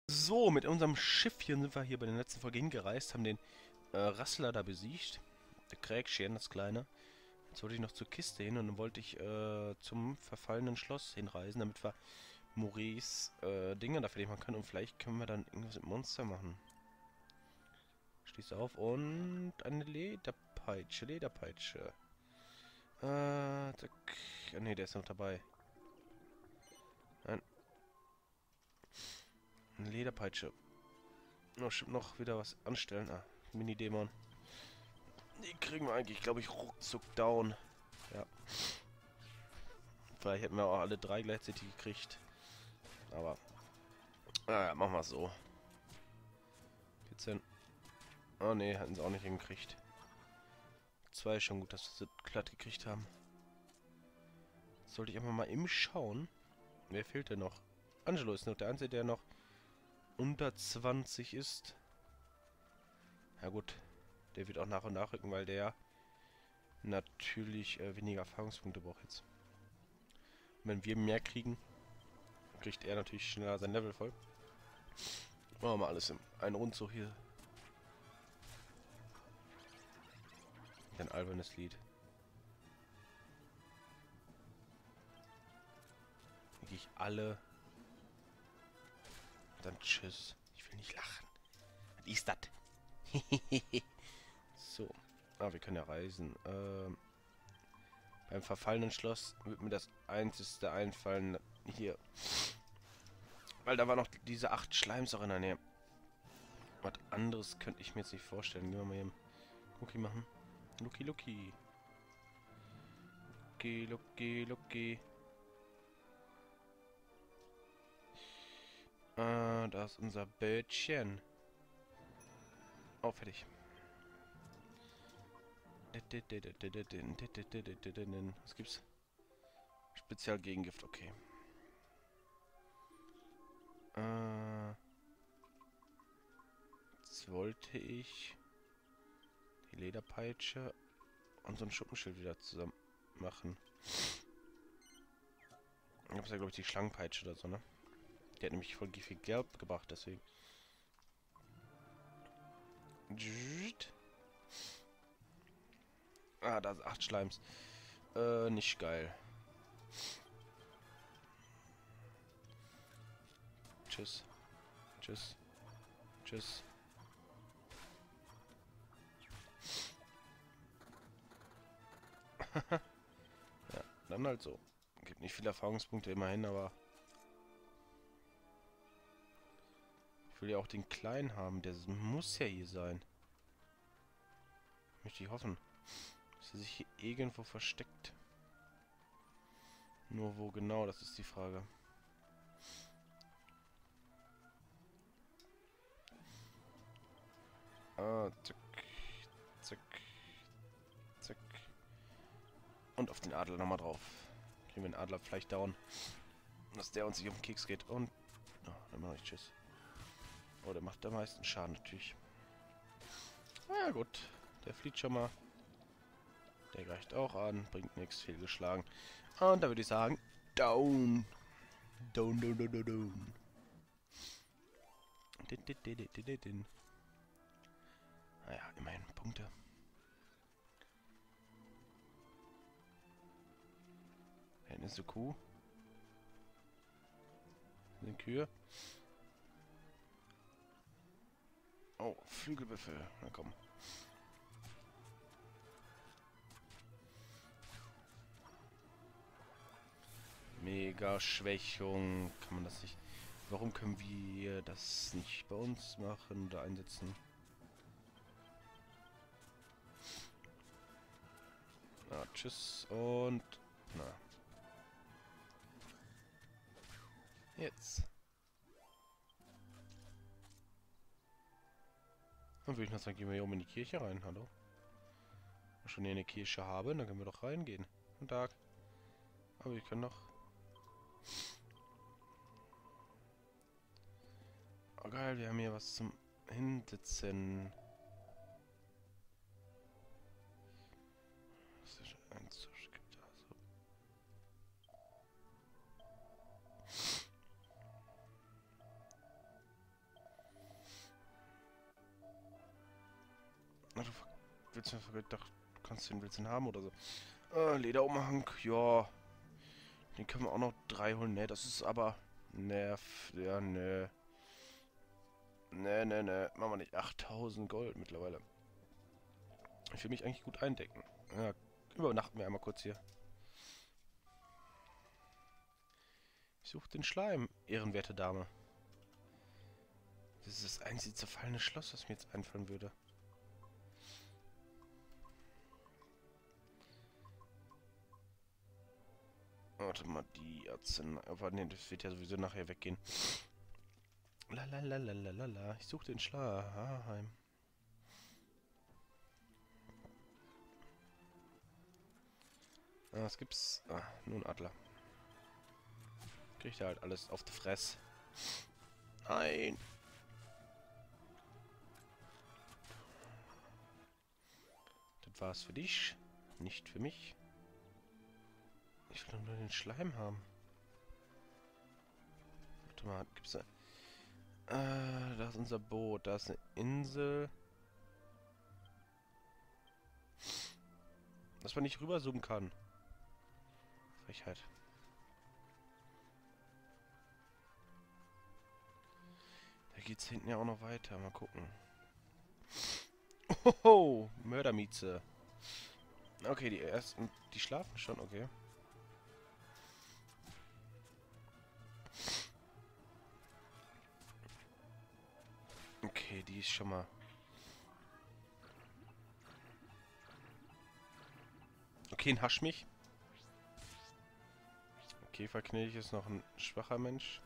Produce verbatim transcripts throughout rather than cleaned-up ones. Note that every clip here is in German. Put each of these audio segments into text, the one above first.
So, mit unserem Schiffchen sind wir hier bei den letzten Folge hingereist, haben den äh, Rassler da besiegt. Der Kräkchen, das Kleine. Jetzt wollte ich noch zur Kiste hin und dann wollte ich äh, zum verfallenen Schloss hinreisen, damit wir Maurice äh, Dinge dafür machen können. Und vielleicht können wir dann irgendwas mit Monster machen. Schließ auf und eine Lederpeitsche, Lederpeitsche. Äh, zack. Ah, ne, der ist noch dabei. Nein. Eine Lederpeitsche. Noch, stimmt noch wieder was anstellen. Ah, Mini-Dämon. Die kriegen wir eigentlich, glaube ich, ruckzuck down. Ja. Vielleicht hätten wir auch alle drei gleichzeitig gekriegt. Aber, naja, machen wir es so. vierzehn. Oh ne, hatten sie auch nicht hingekriegt. Zwei ist schon gut, dass wir sie glatt gekriegt haben. Jetzt sollte ich einfach mal eben schauen. Wer fehlt denn noch? Angelo ist noch der Einzige, der noch unter zwanzig ist. Ja gut, der wird auch nach und nach rücken, weil der natürlich äh, weniger Erfahrungspunkte braucht jetzt. Und wenn wir mehr kriegen, kriegt er natürlich schneller sein Level voll. Machen wir mal alles in einen Rundzug hier. Ein albernes Lied. Wirklich alle. Dann tschüss. Ich will nicht lachen. Was ist das? So. Ah, wir können ja reisen. Ähm, beim verfallenen Schloss wird mir das einzigste einfallen. Hier. Weil da war noch diese acht Schleims auch in der Nähe. Was anderes könnte ich mir jetzt nicht vorstellen. Gehen wir mal hier Lucky machen. Lucky, Lucky. Lucky, Lucky, Lucky. Ah, da ist unser Bötchen. Oh, fertig. Was gibt's? Spezialgegengift, okay. Äh, jetzt wollte ich die Lederpeitsche und so ein Schuppenschild wieder zusammen machen. Ich hab's ja, glaube ich, die Schlangenpeitsche oder so, ne? Die hat nämlich voll viel Geld gebracht, deswegen. Ah, da sind acht Schleims. Äh, nicht geil. Tschüss. Tschüss. Tschüss. Ja, dann halt so. Gibt nicht viele Erfahrungspunkte immerhin, aber ich will ja auch den Kleinen haben. Der muss ja hier sein. Möchte ich hoffen. Dass er sich hier irgendwo versteckt. Nur wo genau, das ist die Frage. Ah, zack. Zack. Zack. Und auf den Adler nochmal drauf. Kriegen wir den Adler vielleicht down. Dass der uns nicht auf den Keks geht. Und... Oh, dann mache ich tschüss. Oh, der macht am meisten Schaden natürlich. Na ja, gut. Der flieht schon mal. Der greift auch an. Bringt nichts. Fehlgeschlagen. Und da würde ich sagen... Down. Down, down, down, down, down. Din, din, din, din, din, din. Naja, immerhin Punkte. Da hinten ist eine Kuh. Eine Kühe. Oh, Flügelbüffel. Na komm. Mega Schwächung. Kann man das nicht... Warum können wir das nicht bei uns machen oder einsetzen? Na, tschüss und... Na. Jetzt. Dann würde ich noch sagen, gehen wir hier oben in die Kirche rein. Hallo? Wenn wir schon hier eine Kirche haben, dann können wir doch reingehen. Guten Tag. Aber wir können noch... Oh geil, wir haben hier was zum Hinsitzen. Das ist ein Zusch gibt also. Na, du willst mir gedacht, du kannst den, willst den haben oder so. Äh, Lederumhang, ja. Den können wir auch noch drei holen. Ne, das ist aber... Nerv, ja, ne. Ne, ne, ne. Machen wir nicht. achttausend Gold mittlerweile. Ich will mich eigentlich gut eindecken. Ja, übernachten wir einmal kurz hier. Ich suche den Schleim, ehrenwerte Dame. Das ist das einzige zerfallene Schloss, was mir jetzt einfallen würde. Warte mal, die Arznei... Aber ne, das wird ja sowieso nachher weggehen. Lalalalalalala. Ich suche den Schleim. Ah, was gibt's? Ah, nur ein Adler. Kriegt er halt alles auf die Fresse. Nein! Das war's für dich, nicht für mich. Ich will nur den Schleim haben. Warte mal, gibt's da... Äh, da ist unser Boot, da ist eine Insel. Dass man nicht rüberzoomen kann. Frechheit. Da geht's hinten ja auch noch weiter. Mal gucken. Oho, Mördermieze. Okay, die ersten, die schlafen schon, okay. Okay, die ist schon mal... Okay, ein Hasch mich. Käferknilch ist noch ein schwacher Mensch.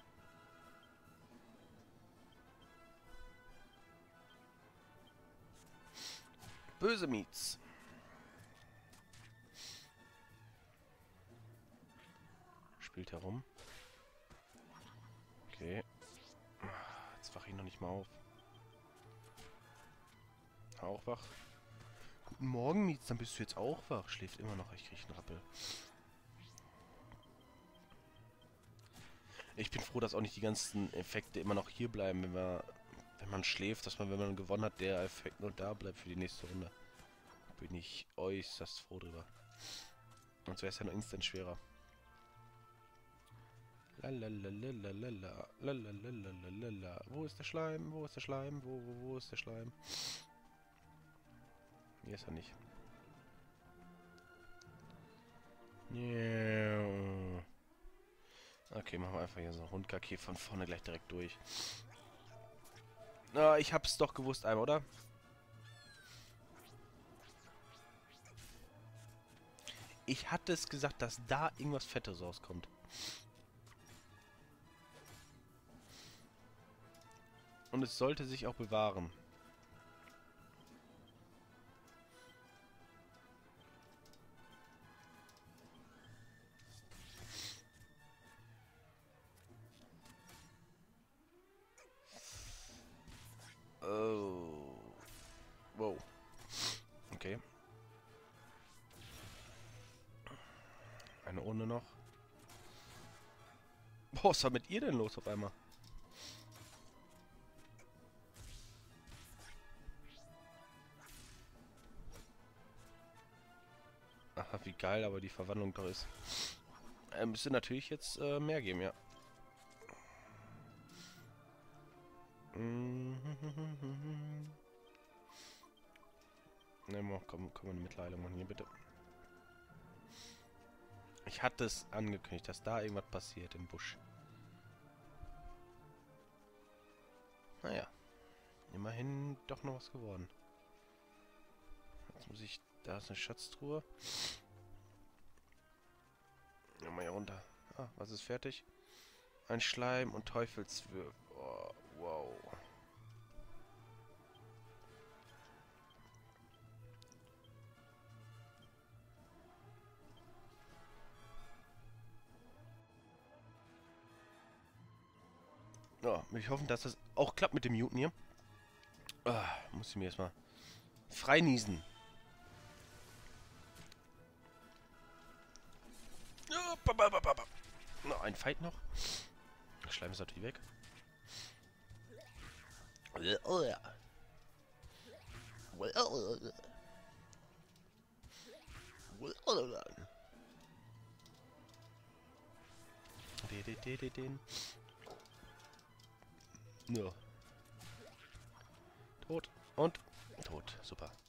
Böse Miets. Spielt herum. Okay. Jetzt wach ich noch nicht mal auf. Auch wach. Guten Morgen, Miets. Dann bist du jetzt auch wach. Schläft immer noch. Ich krieg einen Rappel. Ich bin froh, dass auch nicht die ganzen Effekte immer noch hier bleiben, wenn man, wenn man schläft, dass man, wenn man gewonnen hat, der Effekt nur da bleibt für die nächste Runde. Bin ich äußerst froh drüber. Sonst wäre es ja noch instant schwerer. Lalalalalalala, lalalalalalala. Wo ist der Schleim? Wo ist der Schleim? Wo, wo, wo ist der Schleim? Hier ist er nicht. Yeah. Okay, machen wir einfach hier so einen Rundgang hier von vorne gleich direkt durch. Ah, ich hab's doch gewusst einmal, oder? Ich hatte es gesagt, dass da irgendwas Fettes rauskommt. Und es sollte sich auch bewahren. Oh. Wow. Okay. Eine Runde noch. Boah, was war mit ihr denn los auf einmal? Aha, wie geil aber die Verwandlung doch ist. Er müsste natürlich jetzt äh, mehr geben, ja. Ne, komm, komm eine Mitteilung machen hier, bitte. Ich hatte es angekündigt, dass da irgendwas passiert im Busch. Naja. Immerhin doch noch was geworden. Jetzt muss ich... Da ist eine Schatztruhe. Mal hier runter. Ah, was ist fertig? Ein Schleim und Teufelswürg. Oh, wow. Ja, ich hoffe, dass das auch klappt mit dem Muten hier. Ah, muss ich mir erstmal frei niesen. No, ein Fight noch. Der Schleim ist natürlich weg. Den. Ja. Tot und tot. Super.